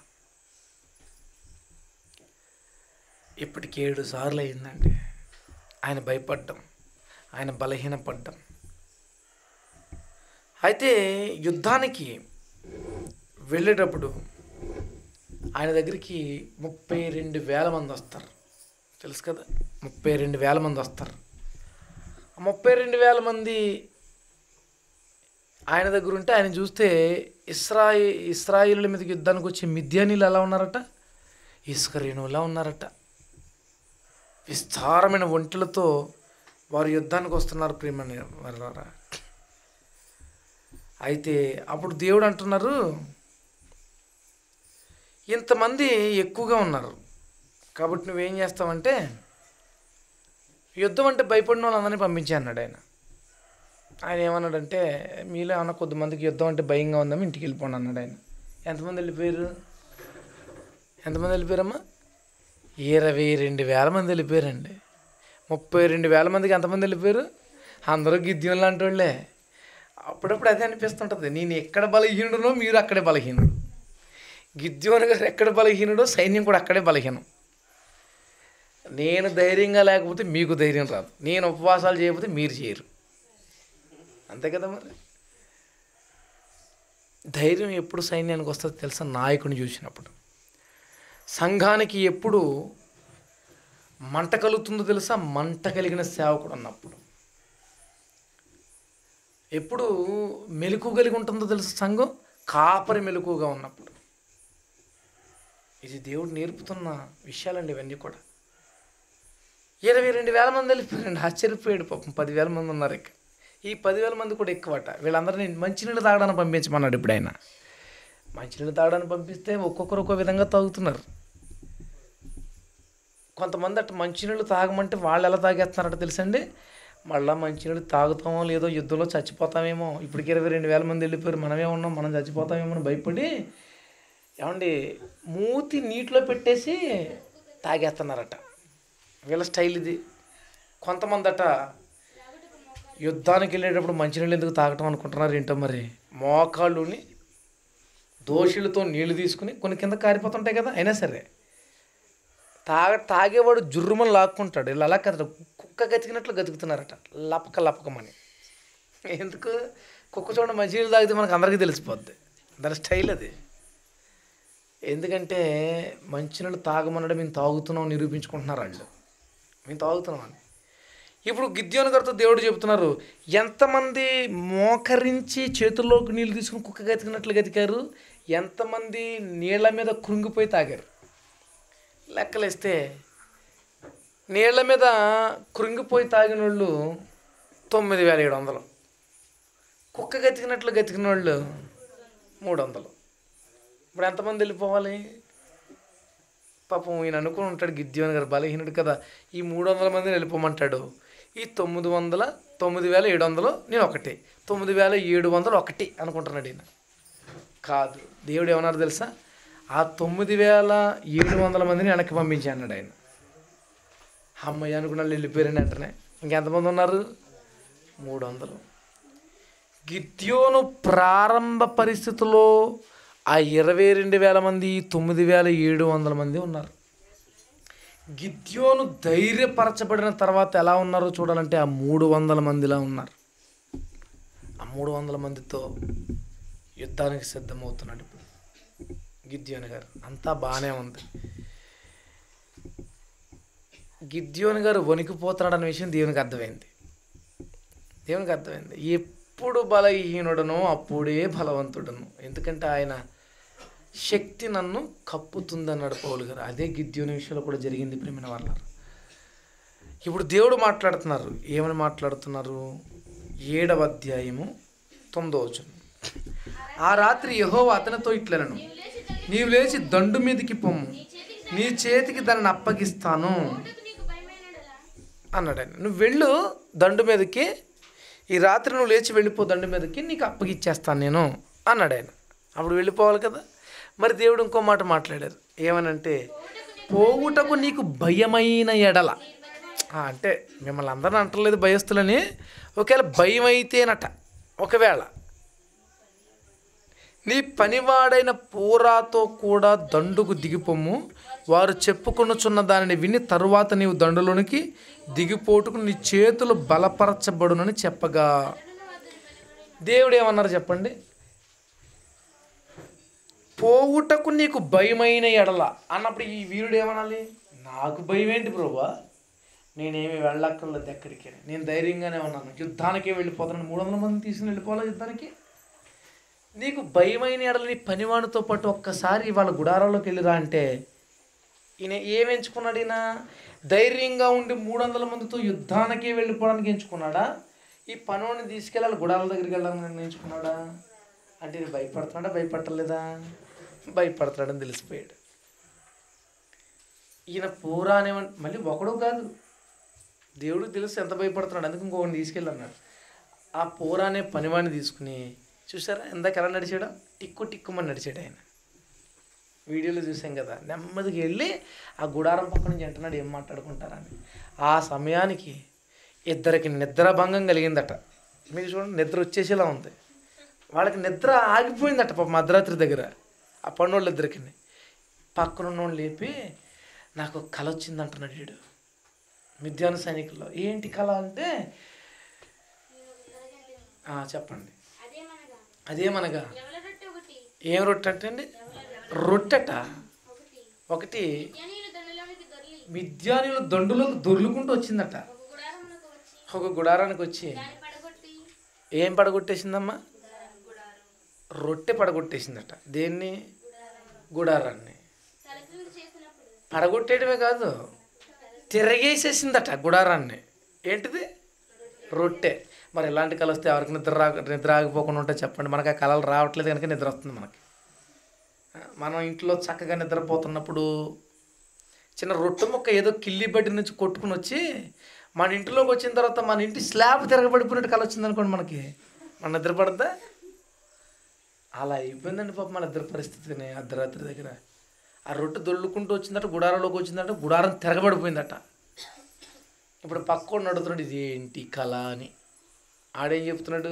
ఇప్పటికి ఏడు సార్లు అయిందండి ఆయన భయపడ్డం, ఆయన బలహీనపడ్డం. అయితే యుద్ధానికి వెళ్ళేటప్పుడు ఆయన దగ్గరికి ముప్పై రెండు వేల మంది వస్తారు. తెలుసు కదా, ముప్పై రెండు వేల మంది వస్తారు. ముప్పై రెండు వేల మంది ఆయన దగ్గర ఉంటే ఆయన చూస్తే ఇస్రాయి ఇస్రాయిల్ మీదకి యుద్ధానికి వచ్చే మిద్యానీలు ఎలా ఉన్నారట, ఇసుక రేణువులా ఉన్నారట. విస్తారమైన ఒంటెలతో వారు యుద్ధానికి వస్తున్నారు ప్రియమని వారా. అయితే అప్పుడు దేవుడు అంటున్నారు, ఇంతమంది ఎక్కువగా ఉన్నారు కాబట్టి నువ్వేం చేస్తావంటే యుద్ధం అంటే భయపడిన వాళ్ళందరినీ పంపించే అన్నాడు ఆయన. ఆయన ఏమన్నాడంటే మీలో ఏమన్నా కొద్దిమందికి యుద్ధం అంటే భయంగా ఉందామా, ఇంటికి వెళ్ళిపోండి అన్నాడు ఆయన. ఎంతమంది వెళ్ళిపోయారు ఎంతమంది వెళ్ళిపోయారమ్మా? ఇరవై రెండు వేల మంది వెళ్ళిపోయారండి. ముప్పై రెండు వేల మందికి ఎంతమంది వెళ్ళిపోయారు? అందరూ గిద్యోను లాంటి వాళ్ళే. అప్పుడప్పుడు అదే అనిపిస్తుంటుంది, నేను ఎక్కడ బలహీనుడునో మీరు అక్కడే బలహీనుడు. గిద్యోను గారు ఎక్కడ బలహీనుడో సైన్యం కూడా అక్కడే బలహీనం. నేను ధైర్యంగా లేకపోతే మీకు ధైర్యం రాదు, నేను ఉపవాసాలు చేయకపోతే మీరు చేయరు. అంతే కదా మరి. ధైర్యం ఎప్పుడు సైన్యానికి వస్తుందో తెలుసా? నాయకుని చూసినప్పుడు. సంఘానికి ఎప్పుడు మంట కలుగుతుందో తెలుసా? మంట కలిగిన సేవకుడు అన్నప్పుడు. ఎప్పుడు మెలకువ కలిగి ఉంటుందో తెలుసా సంఘం? కాపరి మెలకువగా ఉన్నప్పుడు. ఇది దేవుడు నేర్పుతున్న విషయాలండి ఇవన్నీ కూడా. ఇరవై రెండు వేల మంది వెళ్ళిపోయారండి. ఆశ్చర్యపోయాడు పాపం. పదివేల మంది ఉన్నారు ఇక. ఈ పదివేల మంది కూడా ఎక్కువట. వీళ్ళందరినీ మంచినీళ్ళు తాగడానికి పంపించమన్నాడు ఇప్పుడు ఆయన. మంచినీళ్ళు తాగడానికి పంపిస్తే ఒక్కొక్కరు ఒక్కో విధంగా తాగుతున్నారు. కొంతమంది అట్లా మంచినీళ్ళు తాగమంటే వాళ్ళు ఎలా తాగేస్తున్నారట తెలుసండి? మళ్ళీ మంచినీళ్ళు తాగుతామో లేదో, యుద్ధంలో చచ్చిపోతామేమో, ఇప్పటికి ఇరవై రెండు వేల మంది వెళ్ళిపోయారు, మనమే ఉన్నాం, మనం చచ్చిపోతామేమో అని భయపడి ఏమండి మూతి నీటిలో పెట్టేసి తాగేస్తున్నారట. వీళ్ళ స్టైల్ ఇది. కొంతమంది అట యుద్ధానికి వెళ్ళేటప్పుడు మంచినీళ్ళు ఎందుకు తాగటం అనుకుంటున్నారు ఏంటో మరి. మోకాళ్ళుని దోషులతో నీళ్లు తీసుకుని కొన్ని కింద కారిపోతుంటాయి కదా, అయినా సరే తాగ తాగేవాడు జుర్రుమని లాక్కుంటాడు. ఇలా అలా కదా, కుక్క గతికినట్లు గతుకుతున్నారట లపక లపకమని. ఎందుకు? కుక్క చూడండి మంచినీళ్ళు తాగితే మనకు అందరికీ తెలిసిపోద్ది, దాని స్టైల్ అది. ఎందుకంటే మంచినీళ్ళు తాగమన్నాడు, మేము తాగుతున్నాం నిరూపించుకుంటున్నారు వాళ్ళు, మేము తాగుతున్నాం అని. ఇప్పుడు గిద్యోను గారితో దేవుడు చెబుతున్నారు, ఎంతమంది మోకరించి చేతుల్లోకి నీళ్ళు తీసుకుని కుక్క గతికినట్లు గతికారు, ఎంతమంది నీళ్ళ మీద కృంగిపోయి తాగారు. లెక్కలేస్తే నీళ్ల మీద కృంగిపోయి తాగిన వాళ్ళు తొమ్మిది వేల ఏడు వందలు, కుక్క గతికినట్లు గతికిన వాళ్ళు మూడు వందలు. ఇప్పుడు ఎంతమంది వెళ్ళిపోవాలి? పాపం ఈయన అనుకుని ఉంటాడు గిద్యోను గారు, బలహీనుడు కదా, ఈ మూడు వందల మందిని వెళ్ళిపోమంటాడు. ఈ తొమ్మిది వందల తొమ్మిది వేల ఏడు వందలు నేను ఒకటి, తొమ్మిది వేల ఏడు వందలు ఒకటి అనుకుంటున్నాడు ఈయన. కాదు, దేవుడు ఏమన్నారు తెలుసా? ఆ తొమ్మిది వేల ఏడు వందల మందిని వెనక్కి పంపించి అన్నాడు ఆయన. అమ్మాయి అనుకున్న వెళ్ళిపోయారని వెంటనే ఇంకెంతమంది ఉన్నారు? మూడు వందలు. గిద్యోను ప్రారంభ పరిస్థితుల్లో ఆ ఇరవై రెండు వేల మంది తొమ్మిది వేల ఏడు వందల మంది ఉన్నారు. గిద్యోను ధైర్యపరచబడిన తర్వాత ఎలా ఉన్నారో చూడాలంటే ఆ మూడు వందల మందిలా ఉన్నారు. ఆ మూడు వందల మందితో యుద్ధానికి సిద్ధమవుతున్నాడు ఇప్పుడు గిద్యోను గారు. అంతా బాగానే ఉంది. గిద్యోను గారు వణికిపోతున్నాడన్న విషయం దేవునికి అర్థమైంది. దేవునికి అర్థమైంది ఎప్పుడు బలహీనుడనో అప్పుడే బలవంతుడను, ఎందుకంటే ఆయన శక్తి నన్ను కప్పుతుంది అన్నాడు పౌలు గారు. అదే గిద్యోను విషయంలో కూడా జరిగింది ప్రేమైన వాళ్ళ. ఇప్పుడు దేవుడు మాట్లాడుతున్నారు. ఏమని మాట్లాడుతున్నారు? ఏడవ అధ్యాయము తొమ్మిదో వచనం. ఆ రాత్రి యెహోవా అతనితో ఇట్లనెను, నీవు లేచి దండు మీదకి పొమ్ము, నీ చేతికి దానిని అప్పగిస్తాను అన్నాడు ఆయన. నువ్వు వెళ్ళు దండు మీదకి, ఈ రాత్రి నువ్వు లేచి వెళ్ళిపో దండు మీదకి, నీకు అప్పగిచ్చేస్తాను నేను అన్నాడు ఆయన. అప్పుడు వెళ్ళిపోవాలి కదా. మరి దేవుడు ఇంకో మాట మాట్లాడారు. ఏమనంటే, పోవుటకు నీకు భయమైన ఎడల, అంటే మిమ్మల్ని అందరిని అంటలేదు భయస్తులని, ఒకవేళ భయం అయితేనట, ఒకవేళ నీ పనివాడైన పూరాతో కూడా దండుకు దిగిపోము, వారు చెప్పుకొనుచున్న దానిని విని తరువాత నీవు దండులోనికి దిగిపోటుకు నీ చేతులు బలపరచబడునని చెప్పగా, దేవుడు ఏమన్నారు చెప్పండి? పోవుటకు నీకు భయమైన ఎడల అన్నప్పుడు ఈ వీరుడు ఏమనాలి? నాకు భయం ఏంటి ప్రభువా, నేనేమి వెళ్ళక్కర్లేదు ఎక్కడికి, నేను ధైర్యంగానే ఉన్నాను, యుద్ధానికే వెళ్ళిపోతున్నాను. మూడు వందల మంది తీసుకుని వెళ్ళిపోవాలా యుద్ధానికి? నీకు భయమైన ఎడల నీ పనివానితో పాటు ఒక్కసారి వాళ్ళ గుడారాల్లోకి వెళ్ళిరా అంటే ఈయన ఏమి ఎంచుకున్నాడు? ఈయన ధైర్యంగా ఉండి మూడు వందల మందితో యుద్ధానికే వెళ్ళిపోవడానికి ఎంచుకున్నాడా? ఈ పనివాడిని తీసుకెళ్ళాలి గుడారాల దగ్గరికి వెళ్ళాలని నిర్ణయించుకున్నాడా? అంటే ఇది భయపడుతున్నాడా భయపడలేదా? భయపడతాడని తెలిసిపోయాడు. ఈయన పూరా అనేవాడు మళ్ళీ ఒకడు కాదు, దేవుడికి తెలుసు ఎంత భయపడుతున్నాడు, అందుకు ఇంకొకటి తీసుకెళ్ళి అన్నాడు. ఆ పూరా అనే పనివాడిని తీసుకుని చూసారా ఎందాక ఎలా నడిచాడో, టిక్కు టిక్కుమని నడిచాడు ఆయన. వీడియోలో చూసాం కదా, నెమ్మదికి వెళ్ళి ఆ గుడారం పక్క నుంచి అంటున్నాడు ఏం మాట్లాడుకుంటారని. ఆ సమయానికి ఇద్దరికి నిద్రాభంగం కలిగిందట. మీకు చూడండి నిద్ర వచ్చేసేలా ఉంది, వాళ్ళకి నిద్ర ఆగిపోయిందట పాప మధ్యరాత్రి దగ్గర. ఆ పన్నోళ్ళు ఇద్దరికి పక్కన ఉన్నోళ్ళు లేపి నాకు కళ వచ్చింది అంటున్నాడు వీడు. మిద్యాన సైనికుల్లో ఏంటి కళ అంటే చెప్పండి. అదేమనగా ఏం రొట్టె అంటే అండి? రొట్టెట ఒకటి మిద్యానీయుల దండులోకి దొర్లుకుంటూ వచ్చిందట. ఒక గుడారానికి వచ్చి ఏం పడగొట్టేసిందమ్మా? రొట్టె పడగొట్టేసిందట. దేన్ని? గుడారాన్ని. పడగొట్టేయడమే కాదు, తిరగేసేసిందట గుడారాన్ని. ఏంటిది? రొట్టె. మరి ఎలాంటి కళ వస్తే ఎవరికి నిద్ర రా నిద్ర ఆగిపోకుండా ఉంటే చెప్పండి. మనకు ఆ కళలు రావట్లేదు కనుక నిద్ర వస్తుంది మనకి. మనం ఇంట్లో చక్కగా నిద్రపోతున్నప్పుడు చిన్న రొట్టె ముక్క ఏదో కిల్లి బడ్డి నుంచి కొట్టుకుని వచ్చి మన ఇంటిలోకి వచ్చిన తర్వాత మన ఇంటి స్లాబ్ తిరగబడిపోయినట్టు కళ వచ్చింది అనుకోండి, మనకి మన నిద్ర పడద్దా? అలా అయిపోయిందండి పాప మన ఇద్దరు పరిస్థితిని. అర్ధరాత్రి దగ్గర ఆ రొట్టె దొల్లుకుంటూ వచ్చిందట, గుడారంలోకి వచ్చిందట, గుడారం తిరగబడిపోయిందట. ఇప్పుడు పక్కన నడుతున్నాడు ఇది ఏంటి కళ అని. ఆడేం చెప్తున్నాడు?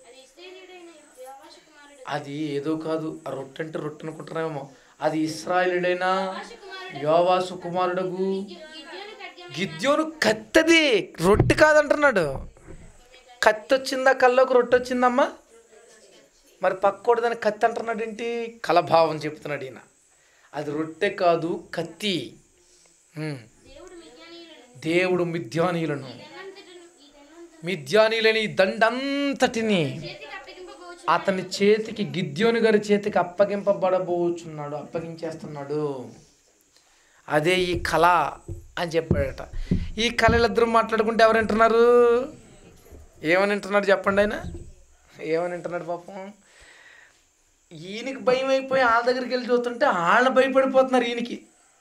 అది ఏదో కాదు, ఆ రొట్టె అంటే రొట్టె అనుకుంటున్నామేమో, అది ఇశ్రాయేలుడైనా యోవాషు కుమారుడగు గిద్యోను కత్తది, రొట్టె కాదంటున్నాడు. కత్తి వచ్చిందా కల్లోకి? రొట్టె వచ్చిందమ్మా. మరి పక్కోడు దాన్ని కత్తి అంటున్నాడు ఏంటి? కలభావం చెప్తున్నాడు ఈయన. అది రొట్టె కాదు, కత్తి. దేవుడు మిద్యానీయులను మిద్యానీయులని దండంతటిని అతని చేతికి, గిద్యోను గారి చేతికి అప్పగింపబడబోచున్నాడు, అప్పగించేస్తున్నాడు. అదే ఈ కళ అని చెప్పాడట. ఈ కళలిద్దరూ మాట్లాడుకుంటే ఎవరు వింటున్నారు? ఏమని వింటున్నాడు చెప్పండి? ఆయన ఏమని వింటున్నాడు పాపం? ఈయనకి భయం అయిపోయి వాళ్ళ దగ్గరికి వెళ్ళి చూస్తుంటే వాళ్ళు భయపడిపోతున్నారు. ఈయనకి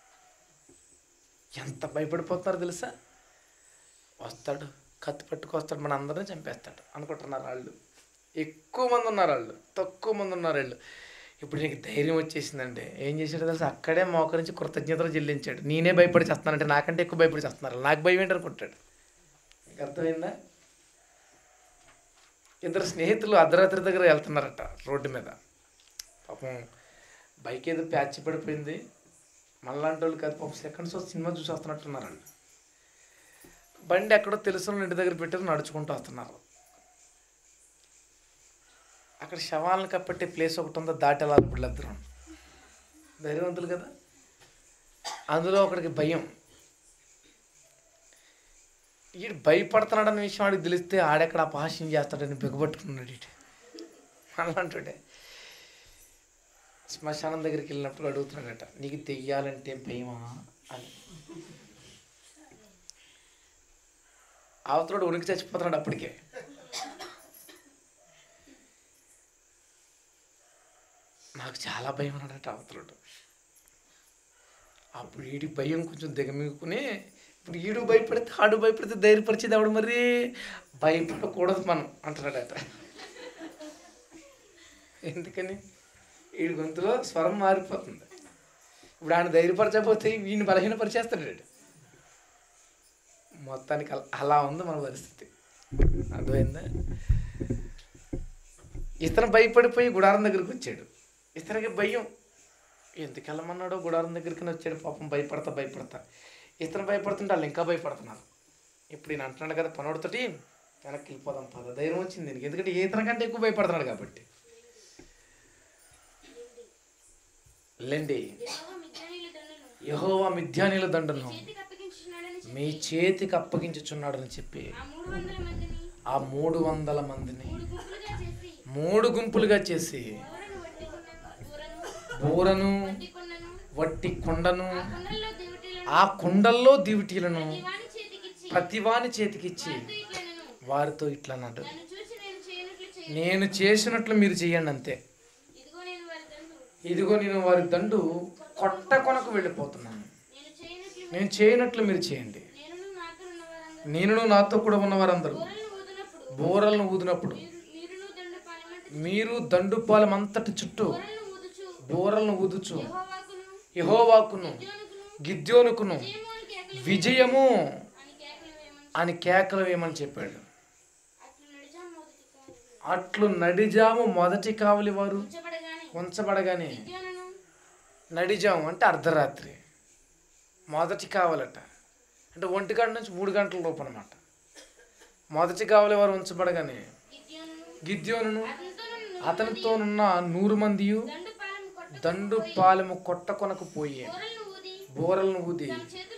ఎంత భయపడిపోతున్నారు తెలుసా? వస్తాడు, కత్తి పట్టుకొస్తాడు, మన అందరినీ చంపేస్తాడు అనుకుంటున్నారు వాళ్ళు. ఎక్కువ మంది ఉన్నారు వాళ్ళు, తక్కువ మంది ఉన్నారు వీళ్ళు. ఇప్పుడు నీకు ధైర్యం వచ్చేసిందండి. ఏం చేశాడు తెలుసా? అక్కడే మోకరించి కృతజ్ఞతలు చెల్లించాడు. నేనే భయపడి చేస్తున్నానంటే నాకంటే ఎక్కువ భయపడి చేస్తున్నారు, నాకు భయం ఏంటి అనుకుంటాడు. నీకు అర్థమైందా? ఇద్దరు స్నేహితులు అర్ధరాత్రి దగ్గర వెళ్తున్నారట రోడ్డు మీద. పాపం బైక్ ఏదో ప్యాచ్ పడిపోయింది. మనలాంటి వాళ్ళు కాదు పాపం, సెకండ్స్ సినిమా చూసి వస్తున్నట్టున్నారు వాళ్ళు. బండి ఎక్కడో తెలుసు ఇంటి దగ్గర పెట్టి నడుచుకుంటూ వస్తున్నారు. అక్కడ శవాలను కప్పట్టే ప్లేస్ ఒకటి ఉందో, దాటి వెళ్ళాలి వీళ్ళిద్దరం. ధైర్యవంతులు కదా. అందులో ఒకడికి భయం. వీడు భయపడుతున్నాడన్న విషయం వాడికి తెలిస్తే ఆడెక్కడ అపహాస్యం చేస్తాడని బిగబట్టుకున్నాడు. ఇటు అలాంటి శ్మశానం దగ్గరికి వెళ్ళినప్పుడు అడుగుతున్నాడట, నీకు తెయ్యాలంటే భయమా అని. అవతలోడు ఉనికి చచ్చిపోతున్నాడు అప్పటికే. నాకు చాలా భయం అన్నాడట అవతలోడు. అప్పుడు వీడి భయం కొంచెం దిగమిగుకుని, ఇప్పుడు ఈడు భయపడితే ఆడు భయపడితే ధైర్యపరిచేది ఆవిడ, మరి భయపడకూడదు మనం అంటున్నాడట. ఎందుకని? వీడి గొంతులో స్వరం మారిపోతుంది. ఇప్పుడు ఆయన ధైర్యపరచకపోతే వీడిని బలహీనపరిచేస్తాడు. మొత్తానికి అలా ఉంది మన పరిస్థితి. అర్థమైందా? ఇతను భయపడిపోయి గుడారం దగ్గరికి వచ్చాడు. ఇతనికి భయం, ఎందుకు వెళ్ళమన్నాడో గుడారం దగ్గరికి వచ్చాడు పాపం. భయపడతా భయపడతా ఇతను భయపడుతుంటే వాళ్ళు ఇంకా భయపడుతున్నారు. ఇప్పుడు ఈయన అంటున్నాడు కదా పనోడితోటి, వెనక్కి వెళ్ళిపోదాం పద. ధైర్యం వచ్చింది దీనికి, ఎందుకంటే ఇతని కంటే ఎక్కువ భయపడుతున్నాడు కాబట్టి. లేండి, యెహోవా మిద్యానీయుల దండును మీ చేతికి అప్పగించుచున్నాడని చెప్పి ఆ మూడు వందల మందిని మూడు గుంపులుగా చేసి బూరను వట్టి కొండను ఆ కుండల్లో దివిటీలను ప్రతివాని చేతికిచ్చి వారితో ఇట్లా అన్నాడు, నేను చేసినట్లు మీరు చెయ్యండి అంతే. ఇదిగో నేను వారి దండు కొట్ట కొనకు వెళ్ళిపోతున్నాను, నేను చేయనట్లు మీరు చేయండి. నేను నాతో కూడా ఉన్న వారందరూ బూరలను ఊదినప్పుడు మీరు దండుపాలెం అంతటి చుట్టూ బూరలను ఊదుచు యెహోవాకును గిద్యోనుకును విజయము అని కేకలు వేయమని చెప్పాడు. అట్లు నడిజాము మొదటి కావలి వారు ఉంచబడగానే, నడిజాము అంటే అర్ధరాత్రి, మొదటి కావలట అంటే ఒంటి గంట నుంచి మూడు గంటల లోపు అనమాట. మొదటి కావలి వారు ఉంచబడగానే గిద్యోనును అతనితోనున్న నూరు మంది దండు పాలెము కొట్ట కొనకు పోయి బోరలను ఊది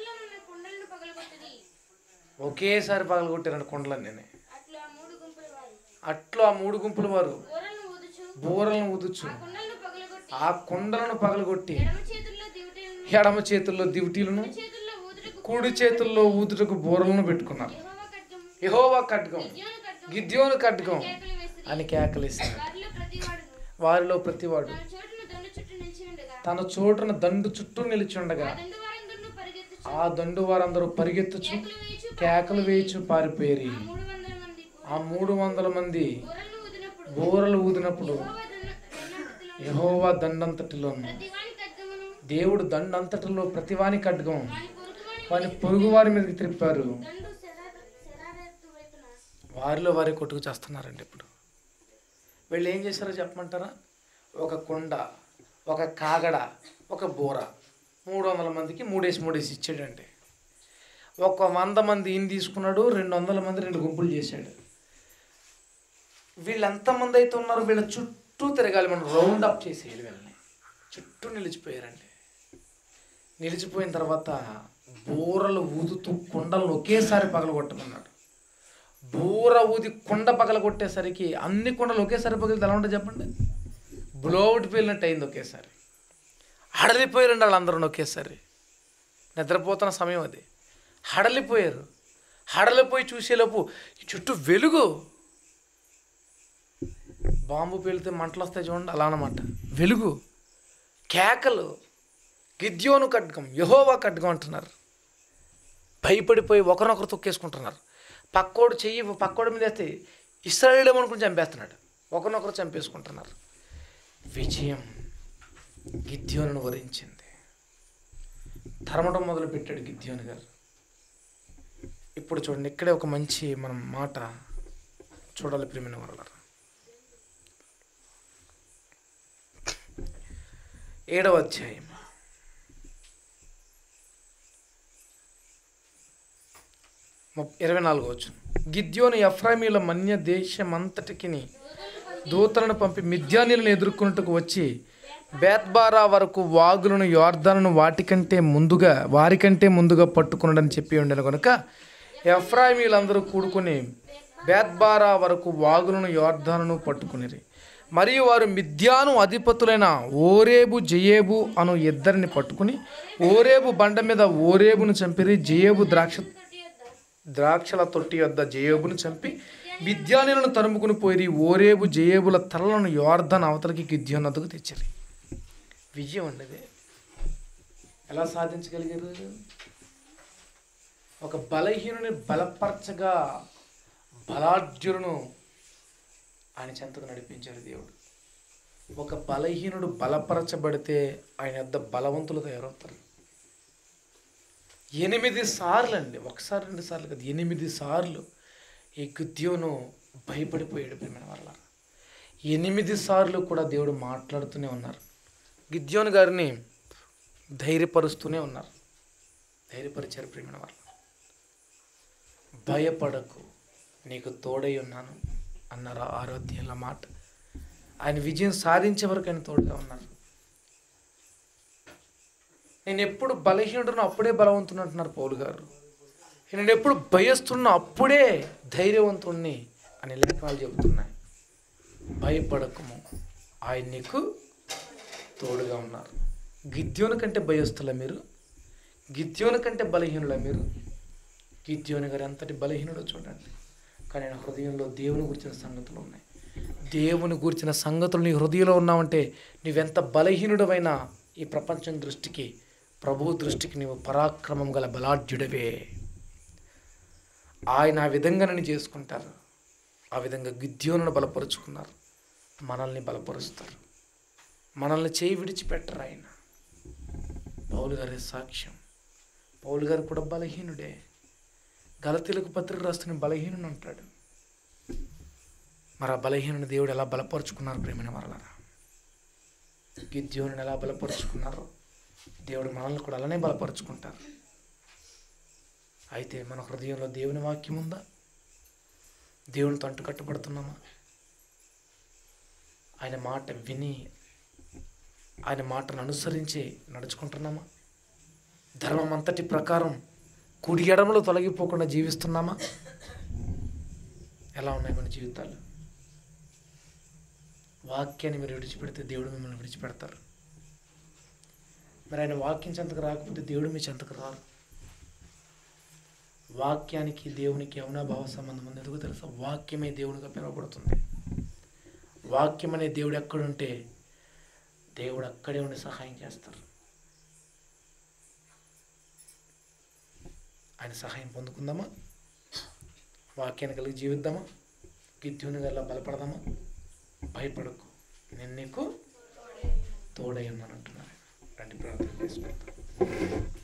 ఒకేసారి పగలగొట్టారండి కొండలన్నీ. అట్లు ఆ మూడు గుంపుల వారు బోరలను ఊదుచు ఆ కొండలను పగలగొట్టి ఎడమ చేతుల్లో దివిటీలను కుడి చేతుల్లో ఊదుటకు బోరలను పెట్టుకున్నారు. యెహోవా ఖడ్గం గిద్యోను ఖడ్గం అని కేకలేశారు. వారిలో ప్రతివాడు తన చోటున దండు చుట్టూ నిలిచుండగా ఆ దండు వారందరూ పరిగెత్తుచు కేకలు వేయచు పారిపోయి ఆ మూడు వందల మంది బోరలు ఊదినప్పుడు యెహోవా దండంతటిలోను దేవుడు దండంతటిలో ప్రతివాని ఖడ్గం వాని పొరుగు వారి మీదకి త్రిప్పారు. వారిలో వారి కొట్టుకు చేస్తున్నారండి. ఇప్పుడు వీళ్ళు ఏం చేశారో చెప్పమంటారా? ఒక కొండ, ఒక కాగడ, ఒక బోర, మూడు వందల మందికి మూడేసి మూడేసి ఇచ్చాడండి. ఒక వంద మంది ఈయన తీసుకున్నాడు, రెండు వందల మంది రెండు గుంపులు చేశాడు. వీళ్ళు ఎంతమంది అయితే ఉన్నారో వీళ్ళ చుట్టూ తిరగాలి, మనం రౌండ్ అప్ చేసేయాలి. వీళ్ళని చుట్టూ నిలిచిపోయారండి. నిలిచిపోయిన తర్వాత బూరలు ఊదుతూ కొండలను ఒకేసారి పగలగొట్టమన్నాడు. బూర ఊది కొండ పగలగొట్టేసరికి అన్ని కొండలు ఒకేసారి పగిలితే ఎలా ఉంటుంది చెప్పండి? బ్లోవుట్ పేలినట్టు అయింది. ఒకేసారి హడలిపోయారండి వాళ్ళందరూ. ఒకేసారి నిద్రపోతున్న సమయం అది. హడలిపోయారు. హడలిపోయి చూసేలోపు చుట్టూ వెలుగు. బాంబు పేలితే మంటలు వస్తాయి చూడండి, అలా అన్నమాట. వెలుగు, కేకలు, గిద్యోను ఖడ్గం యెహోవా ఖడ్గం అంటున్నారు. భయపడిపోయి ఒకరినొకరు తొక్కేసుకుంటున్నారు. పక్కోడు చెయ్యి పక్కోడి మీద వేస్తే ఇశ్రాయేలు అనుకుని చంపేస్తున్నాడు. ఒకరినొకరు చంపేసుకుంటున్నారు. విజయం గిద్యోనును వరించింది. తరమడం మొదలు పెట్టాడు గిద్యోను గారు. ఇప్పుడు చూడండి, ఇక్కడే ఒక మంచి మనం మాట చూడాలి ప్రియమైన వారలారా. ఏడవ అధ్యాయం ఇరవై నాలుగో వచనం. గిద్యోను ఎఫ్రాయిమీల మన్య దేశమంతటికి దూతలను పంపి మిద్యానీయులను ఎదుర్కొన్నట్టుకు వచ్చి బేత్బారా వరకు వాగులను యోర్దానును వాటికంటే ముందుగా వారికంటే ముందుగా పట్టుకున్నాడని చెప్పి ఉండను కనుక ఎఫ్రాయిమీలందరూ కూడుకుని బేత్బారా వరకు వాగులను యోర్దానును పట్టుకునిరి. మరియు వారు మిద్యాను అధిపతులైన ఓరేబు జయేబు అను ఇద్దరిని పట్టుకుని ఓరేబు బండ మీద ఓరేబును చంపిరి. జయేబు ద్రాక్ష ద్రాక్షల తొట్టి వద్ద జయేబును చంపి మిద్యానీయులను తరుముకుని పోయి ఓరేబు జయేబుల తలలను యోర్దాను అవతలకి గిద్యోను వద్దకు తెచ్చారు. విజయం అండి అది. ఎలా సాధించగలిగారు? ఒక బలహీనుని బలపరచగా బలాఢ్యులను ఆయన చెంతకు నడిపించాడు దేవుడు. ఒక బలహీనుడు బలపరచబడితే ఆయన యొద్ద బలవంతులు తయారవుతారు. ఎనిమిది సార్లు అండి, ఒకసారి రెండు సార్లు కదా, ఎనిమిది సార్లు ఈ గిద్యోను భయపడిపోయాడు ప్రియమైన వాళ్ళ. ఎనిమిది సార్లు కూడా దేవుడు మాట్లాడుతూనే ఉన్నారు. గిద్యోను గారిని ధైర్యపరుస్తూనే ఉన్నారు. ధైర్యపరిచారు ప్రియమైన వాళ్ళ. భయపడకు, నీకు తోడై ఉన్నాను అన్నారు ఆరోగ్యంలో మాట. ఆయన విజయం సాధించే వరకు ఆయన తోడుగా ఉన్నారు. నేను ఎప్పుడు బలహీనుడును అప్పుడే బలవంతుడు అంటున్నారు పౌలు గారు. నేను ఎప్పుడు భయస్తున్నా అప్పుడే ధైర్యవంతుణ్ణి అని లేఖనాలు చెబుతున్నాయి. భయపడకము, ఆయన నీకు తోడుగా ఉన్నారు. గిద్యోను కంటే భయస్తుల మీరు? గిద్యోను కంటే బలహీనుల మీరు? గిద్యోను గారు ఎంతటి బలహీనుడో చూడండి. కానీ నా హృదయంలో దేవుని గురించిన సంగతులు ఉన్నాయి. దేవుని గురించిన సంగతులు నీ హృదయంలో ఉన్నావంటే నువ్వెంత బలహీనుడవైనా ఈ ప్రపంచం దృష్టికి, ప్రభు దృష్టికి నీవు పరాక్రమం గల బలాఢ్యుడవే. ఆయన ఆ విధంగా నన్ను చేసుకుంటారు. ఆ విధంగా గిద్యోనును బలపరుచుకున్నారు. మనల్ని బలపరుస్తారు. మనల్ని చేయి విడిచిపెట్టరు ఆయన. పౌలు గారి సాక్ష్యం. పౌలు గారు కూడా బలహీనుడే. గలతీలకు పత్రిక రాస్తున్న బలహీనుడు అంటాడు. మరి ఆ బలహీనుని దేవుడు ఎలా బలపరుచుకున్నారు ప్రేమైన వారలారా? గిద్యోనుని ఎలా బలపరుచుకున్నారో దేవుడు మనల్ని కూడా అలానే బలపరుచుకుంటారు. అయితే మన హృదయంలో దేవుని వాక్యం ఉందా? దేవునితో అంటు కట్టుబడుతున్నామా? ఆయన మాట విని ఆయన మాటను అనుసరించి నడుచుకుంటున్నామా? ధర్మం అంతటి ప్రకారం కుడి ఎడమలో తొలగిపోకుండా జీవిస్తున్నామా? ఎలా ఉన్నాయి మన జీవితాలు? వాక్యాన్ని మీరు విడిచిపెడితే దేవుడు మిమ్మల్ని విడిచిపెడతారు. మరి ఆయన వాక్యం చెంతకు రాకపోతే దేవుడు మీ చెంతకు రారు. వాక్యానికి దేవునికి అవినాభావ సంబంధం ఉంది. ఎందుకు తెలుసా? వాక్యమే దేవునిగా పిలువబడుతుంది. వాక్యం అనే దేవుడు ఎక్కడుంటే దేవుడు అక్కడే ఉండి సహాయం చేస్తారు. ఆయన సహాయం పొందుకుందామా? వాక్యాన్ని కలిగి జీవిద్దామా? గిద్యోను గల్లా బలపడదామా? భయపడకు, నేను నీకు తోడై ఉన్నాను అంటున్నారు. రండి ప్రార్థన చేసుకుంటాం.